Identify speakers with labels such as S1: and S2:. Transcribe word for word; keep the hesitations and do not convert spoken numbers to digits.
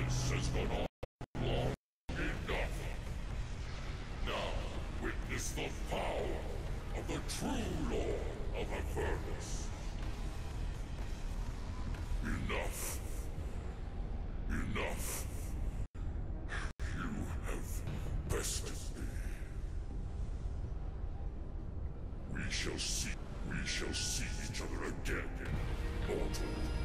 S1: This has gone on long enough. Now, witness the power of the true Lord of Avernus. Enough. Enough. You have bested me. We shall see. We shall see each other again, mortal.